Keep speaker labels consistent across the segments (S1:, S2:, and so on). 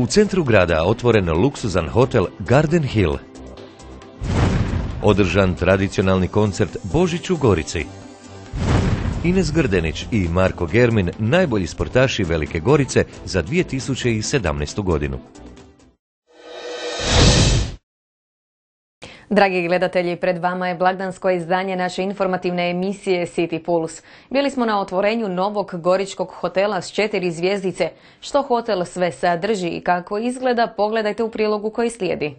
S1: centru grada otvoren luksuzan hotel Garden Hill. Održan tradicionalni koncert Božić u Gorici. Ines Grdenić i Marko Germin, najbolji sportaši Velike Gorice za 2017. godinu.
S2: Dragi gledatelji, pred vama je blagdansko izdanje naše informativne emisije City Puls. Bili smo na otvorenju novog goričkog hotela s 4 zvjezdice. Što hotel sve sadrži i kako izgleda, pogledajte u prilogu koji slijedi.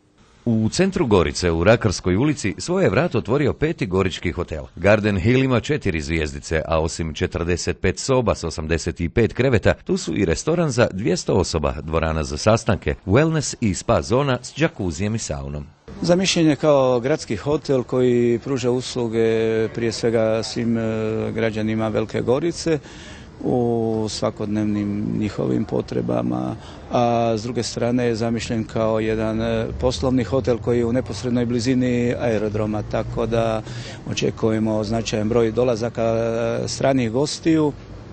S1: U centru Gorice, u Rakarskoj ulici, svoje vrat otvorio 5. gorički hotel. Garden Hill ima 4 zvjezdice, a osim 45 soba s 85 kreveta, tu su i restoran za 200 osoba, dvorana za sastanke, wellness i spa zona s džakuzijem i saunom.
S3: Zamišljen je kao gradski hotel koji pruža usluge prije svega svim građanima Velike Gorice u svakodnevnim njihovim potrebama, a s druge strane je zamišljen kao jedan poslovni hotel koji je u neposrednoj blizini aerodroma, tako da očekujemo značajan broj dolazaka stranih gostiju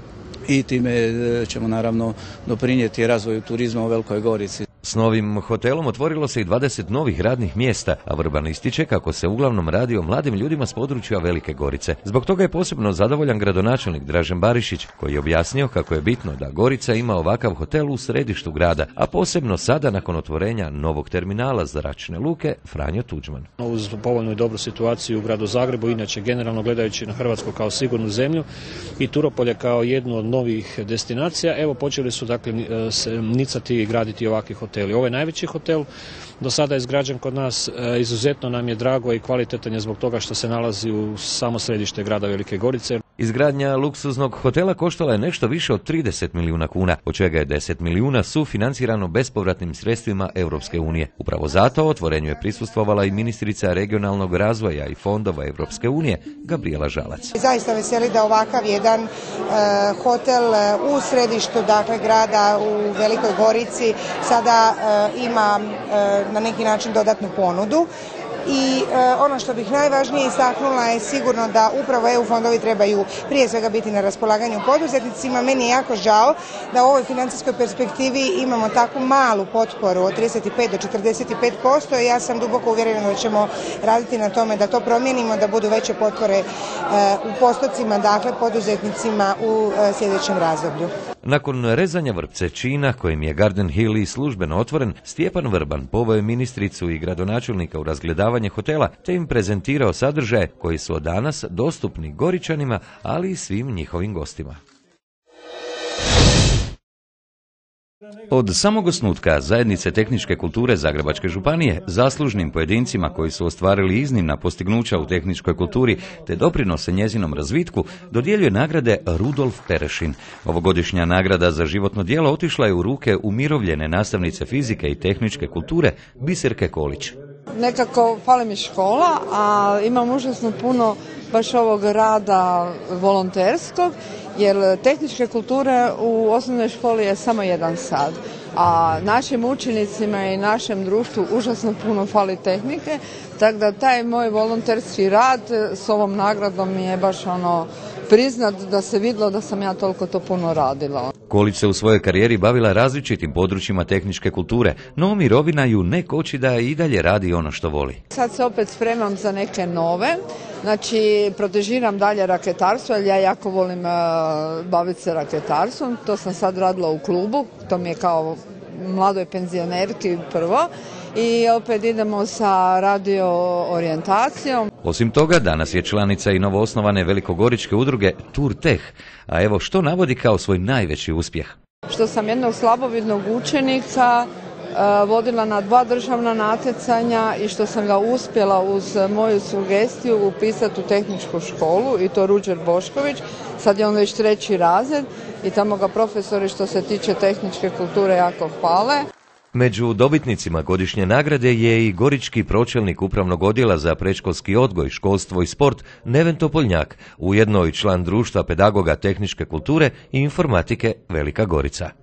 S3: i time ćemo naravno doprinijeti razvoju turizma u Velikoj Gorici.
S1: S novim hotelom otvorilo se i 20 novih radnih mjesta, a Vrban ističe kako se uglavnom radi o mladim ljudima s područja Velike Gorice. Zbog toga je posebno zadovoljan gradonačelnik Dražen Barišić, koji je objasnio kako je bitno da Gorica ima ovakav hotel u središtu grada, a posebno sada nakon otvorenja novog terminala zračne luke Franjo Tuđman.
S4: Uz povoljnu i dobru situaciju u gradu Zagrebu, inače generalno gledajući na Hrvatsku kao sigurnu zemlju i Turopolje kao jednu od novih destinacija, evo počeli su dakle se nicati i graditi ovakvi hoteli. Ovo je najveći hotel, do sada je izgrađen kod nas, izuzetno nam je drago i kvalitetan je zbog toga što se nalazi u samo središte grada Velike Gorice.
S1: Izgradnja luksuznog hotela koštala je nešto više od 30 milijuna kuna, od čega je 10 milijuna sufinancirano bespovratnim sredstvima Europske unije. Upravo zato otvorenju je prisustvovala i ministrica regionalnog razvoja i fondova Europske unije, Gabrijela Žalac.
S5: Zaista veseli da ovakav jedan hotel u središtu grada u Velikoj Gorici sada ima na neki način dodatnu ponudu. I ono što bih najvažnije istaknula je sigurno da upravo EU fondovi trebaju prije svega biti na raspolaganju poduzetnicima. Meni je jako žao da u ovoj financijskoj perspektivi imamo takvu malu potporu od 35 do 45%. Ja sam duboko uvjerena da ćemo raditi na tome da to promijenimo, da budu veće potpore u postocima, poduzetnicima u sljedećem razdoblju.
S1: Nakon rezanja vrpce čina, kojim je Garden Hill i službeno otvoren, Stjepan Vrban poveo je ministricu i gradonačelnika u razgledavanje hotela, te im prezentirao sadržaje koji su od danas dostupni Goričanima, ali i svim njihovim gostima. Od samog osnutka Zajednice tehničke kulture Zagrebačke županije, zaslužnim pojedincima koji su ostvarili iznimna postignuća u tehničkoj kulturi te doprinose njezinom razvitku, dodjeljuje nagrade Rudolf Perešin. Ovogodišnja nagrada za životno djelo otišla je u ruke umirovljene nastavnice fizike i tehničke kulture Biserke Kolić.
S6: Nekako fali mi škola, a imam užasno puno baš ovog rada volonterskog, jer tehničke kulture u osnovnoj školi je samo 1 sat, a našim učenicima i našem društvu užasno puno fali tehnike, tako da taj moj volonterski rad s ovom nagradom je baš priznat da se vidjelo da sam ja toliko to puno radila.
S1: Kolić se u svojoj karijeri bavila različitim područjima tehničke kulture, no mirovina ju ne koči da i dalje radi ono što voli.
S6: Sad se opet spremam za neke nove, znači protežiram dalje raketarstvo, jer ja jako volim baviti se raketarstvom, to sam sad radila u klubu, to mi je kao mladoj penzionerki prvo. I opet idemo sa radio orijentacijom.
S1: Osim toga, danas je članica i novoosnovane velikogoričke udruge Tur Teh, a evo što navodi kao svoj najveći uspjeh.
S6: Što sam jednog slabovidnog učenika vodila na 2 državna natjecanja i što sam ga uspjela uz moju sugestiju upisati u tehničku školu, i to Ruđer Bošković. Sad je on već 3. razred i tamo ga profesori što se tiče tehničke kulture jako hvale.
S1: Među dobitnicima godišnje nagrade je i gorički pročelnik upravnog odjela za predškolski odgoj, školstvo i sport Neven Topoljnjak, ujedno i član društva pedagoga tehničke kulture i informatike Velika Gorica.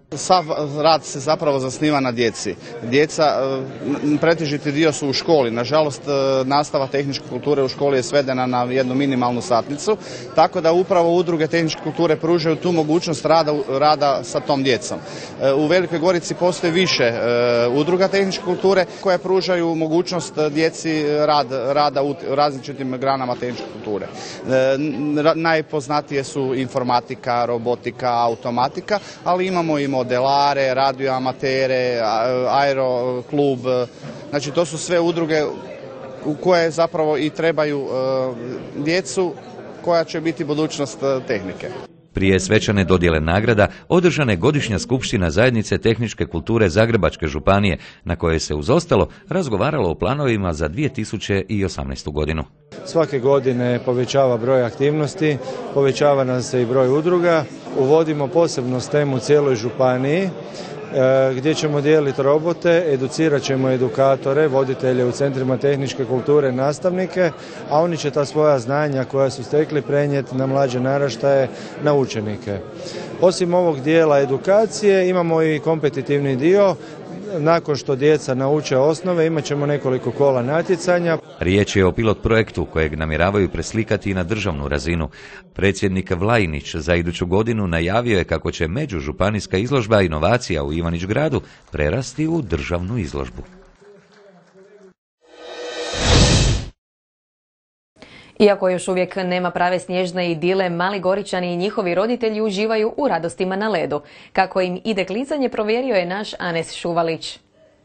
S7: Sav rad se zapravo zasniva na djeci. Djeca, pretežiti dio su u školi. Nažalost, nastava tehničke kulture u školi je svedena na jednu minimalnu satnicu, tako da upravo udruge tehničke kulture pružaju tu mogućnost rada sa tom djecom. U Velikoj Gorici postoji više udruga tehničke kulture koje pružaju mogućnost djeci rada u različitim granama tehničke kulture. Najpoznatije su informatika, robotika, automatika, ali imamo i modelare, radioamatere, aeroklub, znači to su sve udruge u koje zapravo i trebaju djecu koja će biti budućnost tehnike.
S1: Prije svečane dodjele nagrada održana je godišnja skupština Zajednice tehničke kulture Zagrebačke županije, na kojoj se uz ostalo razgovaralo o planovima za 2018. godinu.
S8: Svake godine povećava broj aktivnosti, povećava nam se i broj udruga, uvodimo posebnu temu u cijeloj županiji, gdje ćemo dijeliti robote, educirat ćemo edukatore, voditelje u centrima tehničke kulture, nastavnike, a oni će ta svoja znanja koja su stekli prenijeti na mlađe naraštaje, na učenike. Osim ovog dijela edukacije imamo i kompetitivni dio. Nakon što djeca nauče osnove, imat ćemo nekoliko kola natjecanja.
S1: Riječ je o pilot projektu kojeg namjeravaju preslikati i na državnu razinu. Predsjednik Vlajinić za iduću godinu najavio je kako će međužupanijska izložba inovacija u Ivanić-Gradu prerasti u državnu izložbu.
S2: Iako još uvijek nema prave snježne idile, mali Goričani i njihovi roditelji uživaju u radostima na ledu. Kako im ide klizanje, provjerio je naš Anes Šuvalić.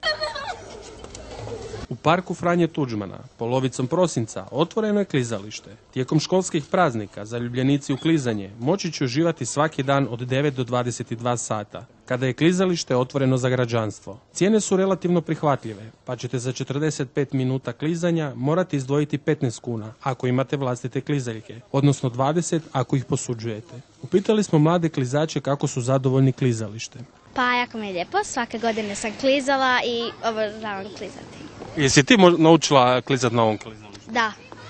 S9: U parku Franje Tuđmana, polovicom prosinca, otvoreno je klizalište. Tijekom školskih praznika, zaljubljenici u klizanje moći će uživati svaki dan od 9 do 22 sata, kada je klizalište otvoreno za građanstvo. Cijene su relativno prihvatljive, pa ćete za 45 minuta klizanja morati izdvojiti 15 kuna ako imate vlastite klizaljke, odnosno 20 ako ih posuđujete. Upitali smo mlade klizače kako su zadovoljni klizalištem.
S10: Pa jako mi je lijepo, svake godine sam klizala i obožavam klizati.
S9: Jesi ti naučila klizati na ovom klizalištu?
S10: Da.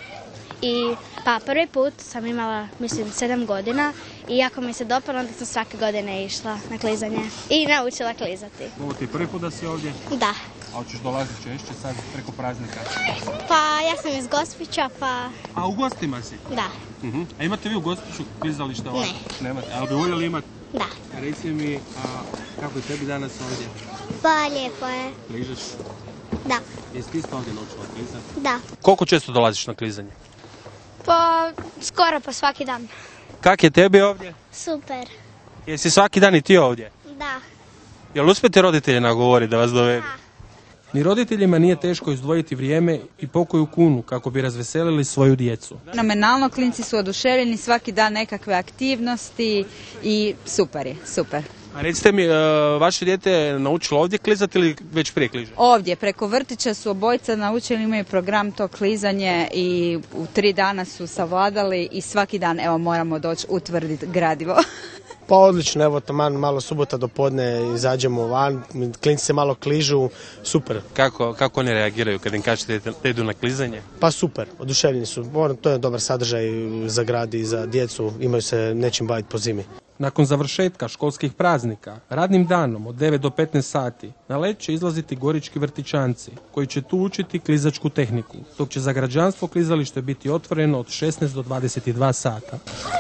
S10: I pa prvi put sam imala, mislim, 7 godina i jako mi se dopalo, onda sam svake godine išla na klizanje i naučila klizati.
S9: Ovo ti je prvi put da si ovdje?
S10: Da.
S9: A hoćeš dolaziti češće sad preko praznika?
S10: Pa ja sam iz Gospića, pa...
S9: A u gostima si?
S10: Da.
S9: A imate vi u Gospiću klizalište ovako?
S10: Ne.
S9: Nemate, ali bi voljeli imati?
S10: Da.
S9: Reci mi, kako je tebi danas ovdje?
S10: Pa lijepo je.
S9: Kližeš?
S10: Da.
S9: Jesi ti isto ovdje naučila klizati?
S10: Da.
S9: Koliko često dolaziš na klizanje?
S10: Pa skoro pa svaki dan.
S9: Kak je tebi ovdje?
S10: Super.
S9: Jesi svaki dan i ti ovdje?
S10: Da.
S9: Jel uspijete roditelje nagovoriti da vas dovedu? Da. Ni roditeljima nije teško izdvojiti vrijeme i pokoju kunu kako bi razveselili svoju djecu.
S11: Fenomenalno, klinci su oduševljeni, svaki dan nekakve aktivnosti i super je, super.
S9: A recite mi, vaše dijete je naučilo ovdje klizati ili već prije kliže?
S11: Ovdje, preko vrtića su obojica naučili, imaju program to klizanje i u 3 dana su savladali i svaki dan evo moramo doći utvrditi gradivo.
S12: Pa odlično, evo taman malo subota do podne izađemo van, klinci se malo kližu, super.
S9: Kako oni reagiraju kad im kažete da idu na klizanje?
S12: Pa super, oduševljeni su, to je dobar sadržaj za grad i za djecu, imaju se nečim baviti po zimi.
S9: Nakon završetka školskih praznika, radnim danom od 9 do 15 sati, na led će izlaziti gorički vrtićanci, koji će tu učiti klizačku tehniku, dok će za građanstvo klizalište biti otvoreno od 16 do 22 sata.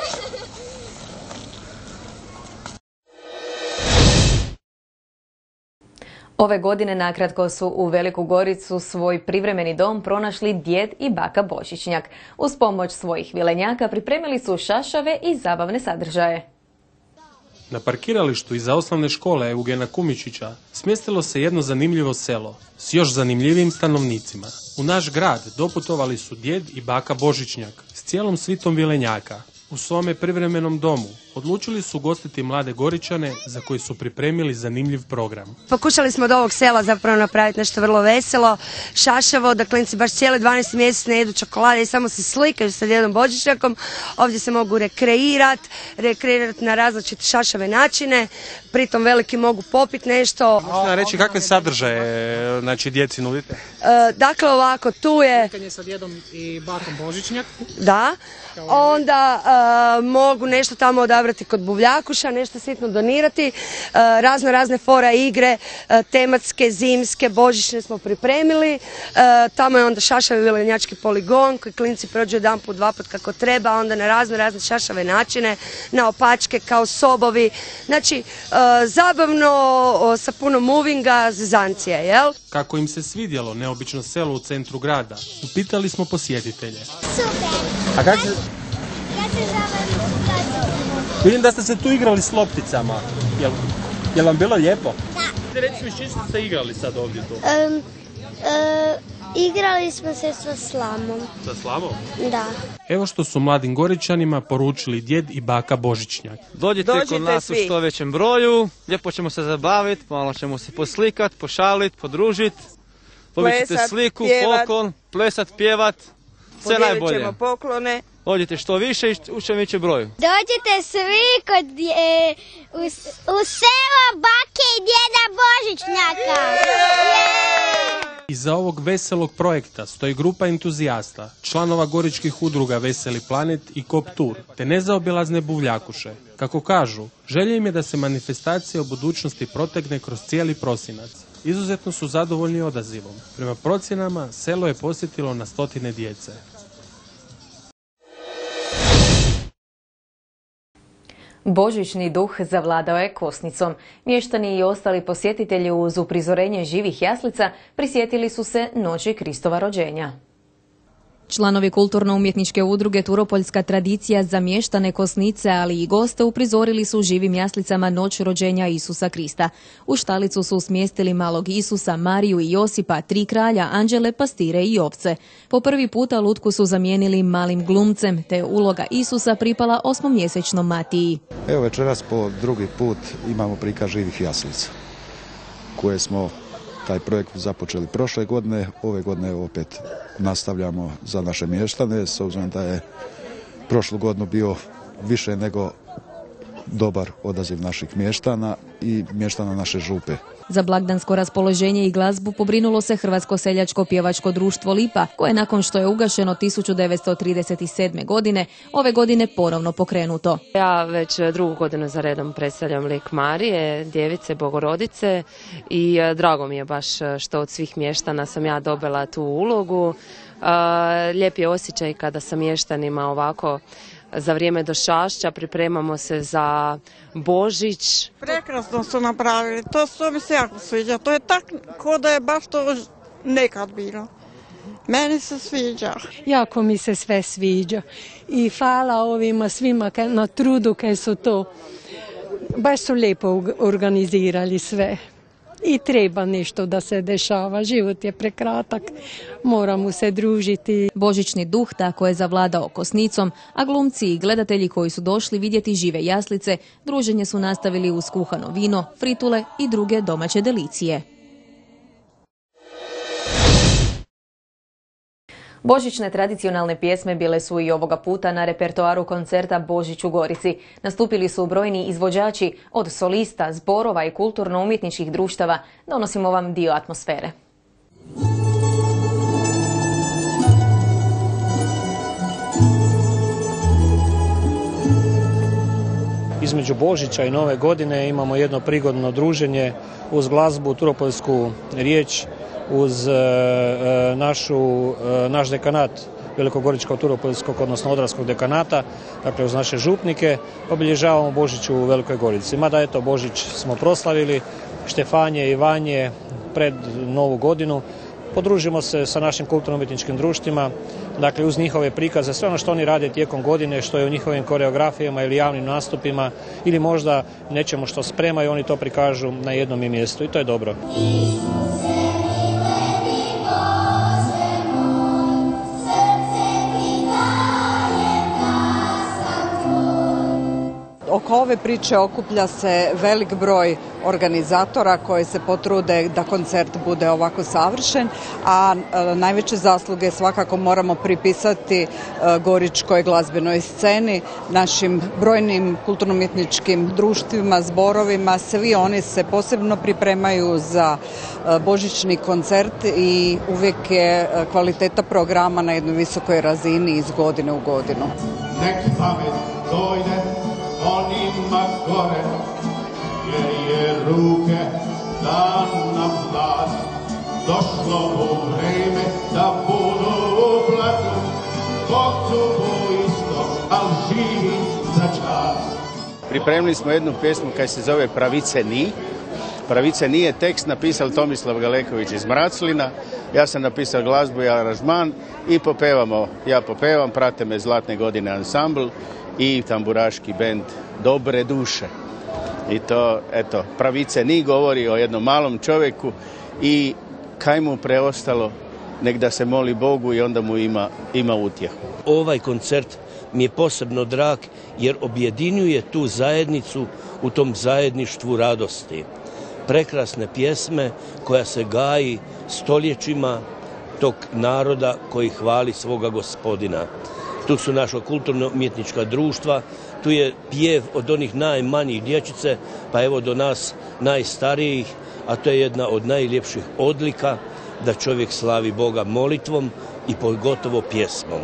S2: Ove godine nakratko su u Veliku Goricu svoj privremeni dom pronašli djed i baka Božićnjak. Uz pomoć svojih vilenjaka pripremili su šašave i zabavne sadržaje.
S9: Na parkiralištu iza osnovne škole Eugena Kumičića smjestilo se jedno zanimljivo selo s još zanimljivim stanovnicima. U naš grad doputovali su djed i baka Božićnjak s cijelom svitom vilenjaka. U svome privremenom domu odlučili su ugostiti mlade Goričane za koji su pripremili zanimljiv program.
S13: Pokušali smo od ovog sela zapravo napraviti nešto vrlo veselo, šašavo, da klinci baš cijeli 12 mjeseci ne jedu čokolade i samo se slikaju sa djedom Božićnjakom. Ovdje se mogu rekreirati na različite šašave načine, pritom veliki mogu popiti nešto.
S9: Možete reći kakve sadržaje djeci nudite?
S13: Dakle ovako, tu je...
S14: Slikanje sa djedom i bakom Božićnjak.
S13: Da, onda mogu nešto tamo odabiti izabrati kod Buvljakuša, nešto sitno donirati, razne fora igre, tematske, zimske, božićne smo pripremili, tamo je onda šašavi velenjački poligon koji klinci prođu jedan put, dva put kako treba, onda na razne šašave načine, na opačke kao sobovi, znači zabavno sa puno movinga, zezancije, jel?
S9: Kako im se svidjelo neobično selo u centru grada, upitali smo posjetitelje.
S10: Super!
S9: A kako se...
S10: Ja se zovem Josip.
S9: Vidim da ste se tu igrali s lopticama. Jel vam bilo lijepo?
S10: Da.
S9: Recimo, s čim ste se igrali sad ovdje tu?
S10: Igrali smo se sa slamom.
S9: Sa slamom?
S10: Da.
S9: Evo što su mladim Goričanima poručili djed i baka Božićnjak.
S14: Dođite kod nas u što većem broju, lijepo ćemo se zabaviti, malo ćemo se poslikat, pošalit, podružit, dobit ćete sliku, poklon, plesat, pjevat, sve najbolje. Podijelit ćemo poklone. Dođite što više i u što većem broju.
S10: Dođite svi u selo bake i djeda Božićnjaka.
S9: Iza ovog veselog projekta stoji grupa entuzijasta, članova goričkih udruga Veseli planet i Kop Tour, te nezaobilazne Buvljakuše. Kako kažu, želja im je da se manifestacija o budućnosti protegne kroz cijeli prosinac. Izuzetno su zadovoljni odazivom. Prema procjenama, selo je posjetilo na stotine djece.
S2: Božićni duh zavladao je Kosnicom. Mještani i ostali posjetitelji uz uprizorenje živih jaslica prisjetili su se noći Kristova rođenja. Članovi kulturno-umjetničke udruge Turopoljska tradicija za mještane Kosnice, ali i goste uprizorili su živim jaslicama noć rođenja Isusa Krista. U štalicu su smjestili malog Isusa, Mariju i Josipa, 3 kralja, anđele, pastire i ovce. Po prvi puta lutku su zamijenili malim glumcem, te uloga Isusa pripala 8-mjesečnom Matiji.
S15: Evo večeras po drugi put imamo prikaz živih jaslica, koje smo taj projekt započeli prošle godine, ove godine opet nastavljamo za naše mještane, s obzirom da je prošlu godinu bio više nego dobar odaziv naših mještana i mještana naše župe.
S2: Za blagdansko raspoloženje i glazbu pobrinulo se Hrvatsko seljačko pjevačko društvo Lipa, koje nakon što je ugašeno 1937. godine, ove godine ponovno pokrenuto.
S16: Ja već drugu godinu za redom predstavljam lik Marije, djevice Bogorodice, i drago mi je baš što od svih mještana sam ja dobila tu ulogu. Lijep je osjećaj kada sa mještanima ovako za vrijeme došašća pripremamo se za Božić.
S17: Prekrasno su napravili, to mi se jako sviđa. To je tako da je baš to nekad bilo. Meni se sviđa.
S18: Jako mi se sve sviđa i hvala ovima svima na trudu kaj su to. Baš su lijepo organizirali sve. I treba nešto da se dešava, život je prekratak, moramo se družiti.
S2: Božićni duh tako je zavladao Kosnicom, a glumci i gledatelji koji su došli vidjeti žive jaslice, druženje su nastavili uz kuhano vino, fritule i druge domaće delicije. Božićne tradicionalne pjesme bile su i ovoga puta na repertoaru koncerta Božić u Gorici. Nastupili su brojni izvođači, od solista, zborova i kulturno-umjetničkih društava. Donosimo vam dio atmosfere.
S4: Između Božića i Nove godine imamo jedno prigodno druženje uz glazbu, turopoljsku riječ, uz naš dekanat Velikogoričkog turopoljskog, odnosno Odravskog dekanata, dakle uz naše župnike, obilježavamo Božić u Velikoj Gorici. Mada eto, Božić smo proslavili, Štefanje i Vanje pred Novu godinu. Podružimo se sa našim kulturno-umjetničkim društvima, dakle uz njihove prikaze, sve ono što oni rade tijekom godine, što je u njihovim koreografijama ili javnim nastupima, ili možda nečemu što spremaju, oni to prikažu na jednom mjestu i to je dobro.
S6: Oko ove priče okuplja se velik broj organizatora koji se potrude da koncert bude ovako savršen, a najveće zasluge svakako moramo pripisati goričkoj glazbenoj sceni, našim brojnim kulturno-umjetničkim društvima, zborovima. Svi oni se posebno pripremaju za božićni koncert i uvijek je kvaliteta programa na jednoj visokoj razini iz godine u godinu.
S19: Neki pamet dojde, oni gore, gdje je ruke dan na vlast. Došlo u vreme da budu u blatu, Bogcu bu isto, al živi za čas.
S20: Pripremili smo jednu pjesmu koja se zove Pravice ni. Pravice nije tekst napisao Tomislav Galeković iz Mraclina. Ja sam napisao glazbu i aranžman i popevamo. Ja popevam, prate me Zlatne godine ansambl i tamburaški bend Dobre duše. I to, eto, Pravice ni govori o jednom malom čovjeku i kaj mu preostalo, nek da se moli Bogu i onda mu ima utjehu.
S21: Ovaj koncert mi je posebno drag jer objedinjuje tu zajednicu u tom zajedništvu radosti. Prekrasne pjesme koja se gaji stoljećima tog naroda koji hvali svoga gospodina. Tu su naša kulturno-umjetnička društva, tu je pjev od onih najmanjih dječice pa evo do nas najstarijih, a to je jedna od najljepših odlika da čovjek slavi Boga molitvom i pogotovo pjesmom.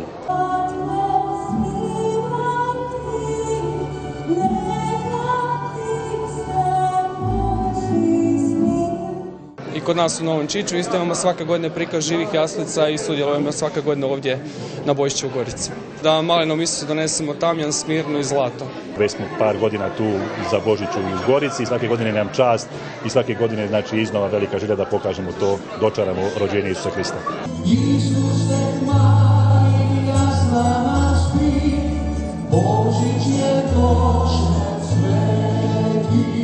S22: I kod nas u Novom Čiču isto imamo svake godine prikaz živih jaslica i sudjelujemo svake godine ovdje na Božiću u Gorici. Da malenom Isusu donesemo tamjan, smirnu i zlato.
S23: Već smo par godina tu za Božić u Gorici i svake godine nam čast i svake godine znači iznova velika želja da pokažemo to, dočaramo rođenje Isusa Hrista.
S19: Isuse Marija s nama spi, Božić je došao sveti.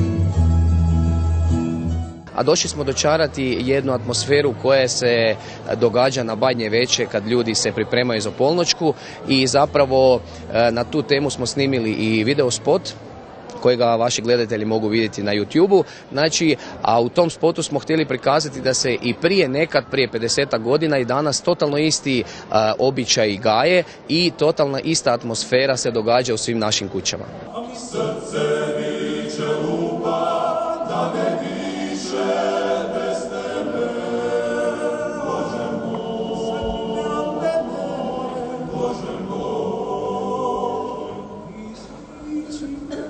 S24: A došli smo dočarati jednu atmosferu koja se događa na Badnje veče kad ljudi se pripremaju za polnoćku i zapravo na tu temu smo snimili i video spot kojega vaši gledatelji mogu vidjeti na YouTube-u. Znači, a u tom spotu smo htjeli prikazati da se i prije 50 godina i danas totalno isti običaji gaje i totalna ista atmosfera se događa u svim našim kućama.
S19: Srce biće lupa, da ne diše bez tebe, Bože moj, Bože moj, izliči me,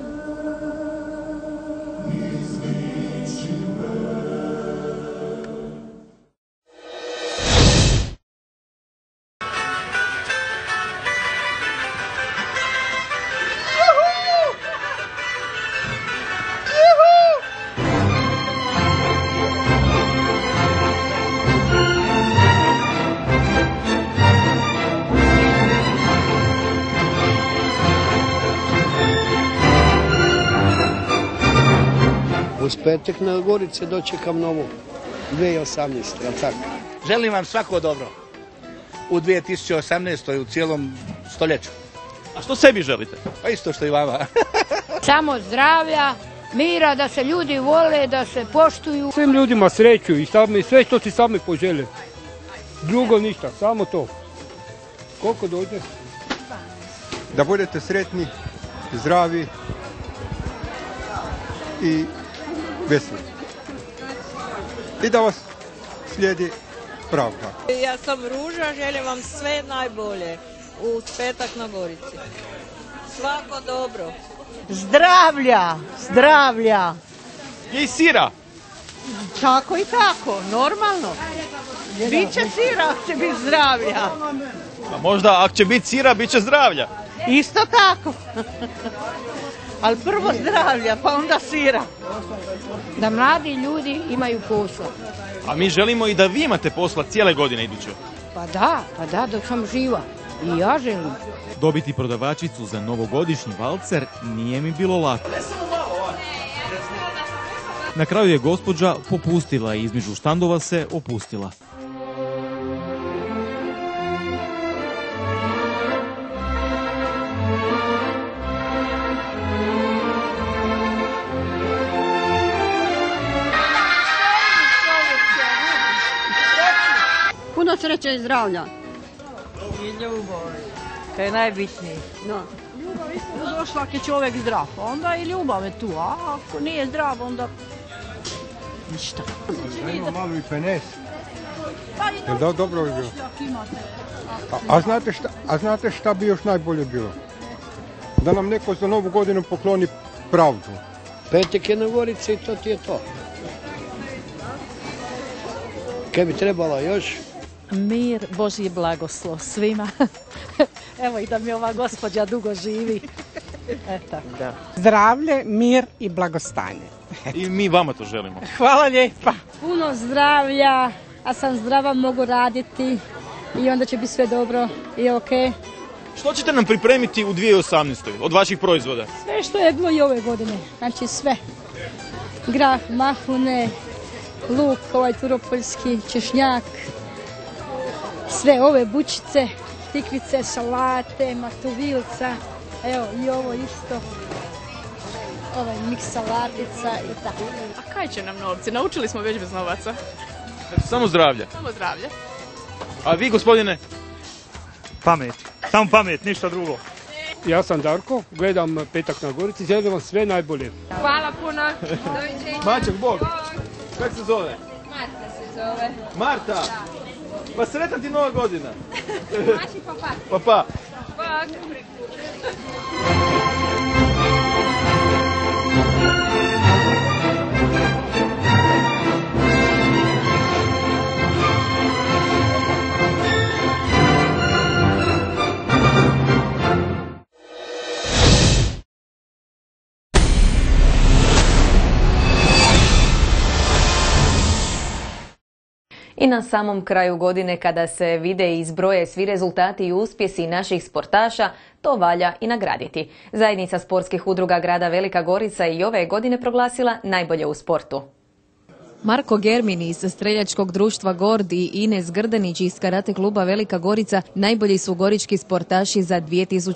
S19: izliči me.
S25: Uz petak na Gorice dočekam novu 2018. Jel' tako?
S26: Želim vam svako dobro u 2018. u cijelom stoljeću.
S27: A što sebi želite?
S26: Pa isto što i vama.
S28: Samo zdravlja, mira, da se ljudi vole, da se poštuju.
S29: Svim ljudima sreću i sve što ti sami požele. Drugo ništa, samo to. Koliko dođe?
S30: Da budete sretni, zdravi i veseli. I da vas slijedi pravda.
S31: Ja sam Ruža, želim vam sve najbolje u petak na Gorici. Svako dobro.
S32: Zdravlja, zdravlja.
S27: I sira.
S32: Tako i tako, normalno. Biće sira ako će biti zdravlja.
S27: A možda ako će biti sira, bit će zdravlja.
S32: Isto tako. Ali prvo zdravlja, pa onda sira.
S28: Da mladi ljudi imaju posla.
S27: A mi želimo i da vi imate posla cijele godine iduće.
S28: Pa da, dok sam živa. I ja želim.
S33: Dobiti prodavačicu za novogodišnji valcer nije mi bilo lako. Na kraju je gospođa popustila i između štandova se opustila.
S32: Puno sreće i zdravlja.
S31: I ljubav, kaj je najbitnije.
S32: No. Ljubav isto došla ako je čovjek zdrav, onda i ljubav je tu, a ako nije zdrav, onda ništa.
S30: Ima malo i penes.
S32: Pa i
S30: Jel' dobro bi bilo? A znate šta bi još najbolje bilo? Da nam neko za novu godinu pokloni pravdu.
S25: Petak je na Gorici i to ti je to. Kaj bi trebalo još?
S1: Mir, Božji blagoslov svima. Evo i da mi ova gospođa dugo živi. Eto.
S3: Da. Zdravlje, mir i blagostanje.
S27: I mi vama to želimo.
S3: Hvala lijepa.
S28: Puno zdravlja, a sam zdrava, mogu raditi i onda će biti sve dobro i okej.
S27: Što ćete nam pripremiti u 2018. od vaših proizvoda?
S28: Sve što je bilo i ove godine, znači sve. Grah, mahune, luk, ovaj turopoljski, češnjak, sve ove bučice, tikvice, salate, matovilca, evo i ovo isto. Ovaj miks salatica i tako.
S5: A kaj će nam novci? Naučili smo već bez novaca.
S27: Samo zdravlje.
S5: Samo zdravlje.
S27: A vi, gospodine?
S29: Pamet. Samo pamet, ništa drugo. Ja sam Darko, gledam Petak na Gorici, želim vam sve najbolje.
S28: Hvala puno. Doviđenja.
S27: Mačak, Bog. Kako se zove?
S28: Marta se zove.
S27: Marta?
S28: Da.
S27: Pa sretna ti Nova godina.
S28: Maši papa.
S27: Papa.
S28: Bog.
S2: I na samom kraju godine, kada se vide i izbroje svi rezultati i uspjesi naših sportaša, to valja i nagraditi. Zajednica sportskih udruga grada Velika Gorica i ove godine proglasila najbolje u sportu. Marko Germin iz streljačkog društva Gord i Ines Grdenić iz karate kluba Velika Gorica najbolji su gorički sportaši za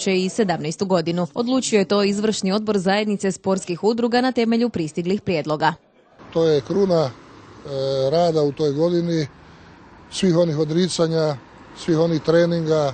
S2: 2017. godinu. Odlučio je to izvršni odbor zajednice sportskih udruga na temelju pristiglih prijedloga.
S7: To je kruna rada u toj godini, svih onih odricanja, svih onih treninga,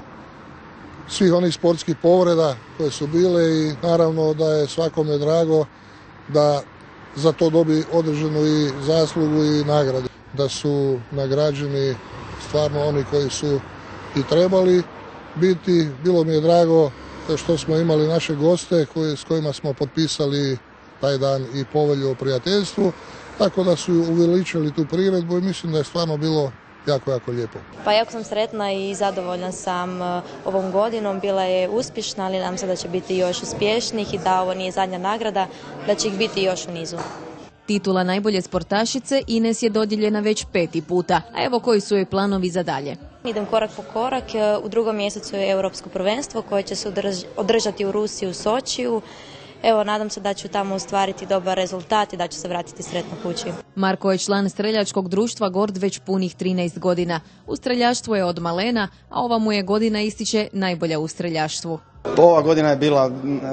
S7: svih onih sportskih povreda koje su bile i naravno da je svakome drago da za to dobi određenu i zaslugu i nagradu. Da su nagrađeni stvarno oni koji su i trebali biti. Bilo mi je drago što smo imali naše goste s kojima smo potpisali taj dan i povelju o prijateljstvu. Tako da su uveličili tu priredbu i mislim da je stvarno bilo jako, jako lijepo.
S8: Pa jako sam sretna i zadovoljna sam ovom godinom. Bila je uspješna, ali nadam se da će biti još uspješnijih i da ovo nije zadnja nagrada, da će ih biti još u nizu.
S2: Titula najbolje sportašice Ines je dodijeljena već 5. puta, a evo koji su joj planovi za dalje.
S8: Idem korak po korak. U 2. mjesecu je Europsko prvenstvo koje će se održati u Rusiji u Sočiju. Evo, nadam se da ću tamo ostvariti dobar rezultat i da ću se vratiti sretno kući.
S2: Marko je član streljačkog društva Gord već punih 13 godina. U streljaštvu je od malena, a ova mu je godina ističe najbolja u streljaštvu.
S9: Ova godina je bila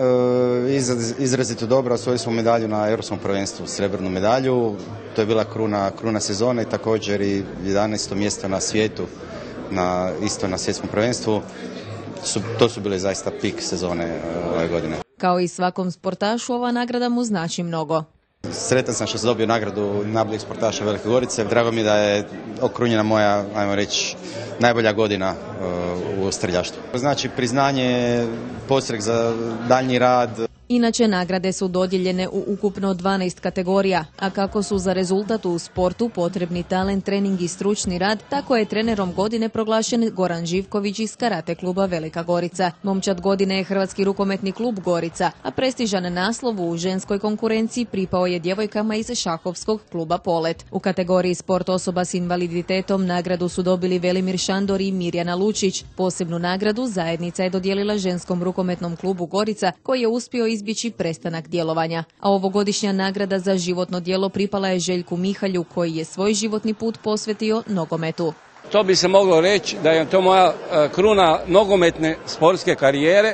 S9: izrazito dobra, osvojili smo medalju na Europskom prvenstvu, srebrnu medalju. To je bila kruna sezone i također i 11. mjesto na svijetu, isto na svjetskom prvenstvu. To su bile zaista pik sezone ove godine.
S2: Kao i svakom sportašu, ova nagrada mu znači mnogo.
S9: Sretan sam što sam dobio nagradu najboljeg sportaša Velike Gorice. Drago mi da je okrunjena moja, ajmo reći, najbolja godina u streljaštvu. Znači priznanje, podstrek za daljnji rad.
S2: Inače, nagrade su dodijeljene u ukupno 12 kategorija, a kako su za rezultat u sportu potrebni talent, trening i stručni rad, tako je trenerom godine proglašen Goran Živković iz karate kluba Velika Gorica. Momčad godine je Hrvatski rukometni klub Gorica, a prestižan naslov u ženskoj konkurenciji pripao je djevojkama iz šahovskog kluba Polet. U kategoriji sport osoba s invaliditetom nagradu su dobili Velimir Šandor i Mirjana Lučić. Posebnu nagradu zajednica je dodijelila ženskom rukometnom klubu Gorica, koji je uspio izbjeći prestanak djelovanja. A ovogodišnja nagrada za životno djelo pripala je Željku Mihalju, koji je svoj životni put posvetio nogometu.
S10: To bi se moglo reći da je to moja kruna nogometne sportske karijere.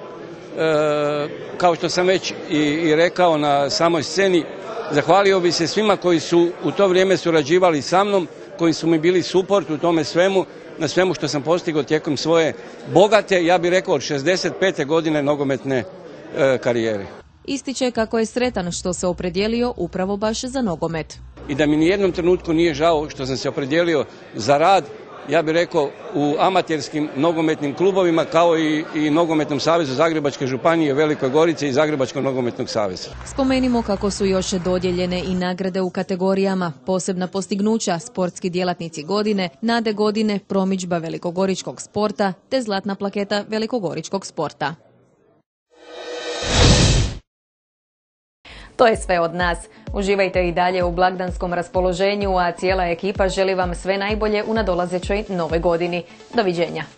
S10: Kao što sam već i rekao na samoj sceni, zahvalio bi se svima koji su u to vrijeme surađivali sa mnom, koji su mi bili suport u tome svemu, na svemu što sam postigao tijekom svoje bogate, ja bih rekao od 65. godine nogometne karijere.
S2: Ističe kako je sretan što se opredijelio upravo baš za nogomet.
S10: I da mi nijednom trenutku nije žao što sam se opredijelio za rad, ja bih rekao, u amaterskim nogometnim klubovima kao i Nogometnom savezu Zagrebačke županije, Velikoj Gorici i Zagrebačkog nogometnog saveza.
S2: Spomenimo kako su još dodijeljene i nagrade u kategorijama posebna postignuća, sportski djelatnici godine, nade godine, promidžba velikogoričkog sporta te zlatna plaketa velikogoričkog sporta. To je sve od nas. Uživajte i dalje u blagdanskom raspoloženju, a cijela ekipa želi vam sve najbolje u nadolazećoj nove godini. Doviđenja.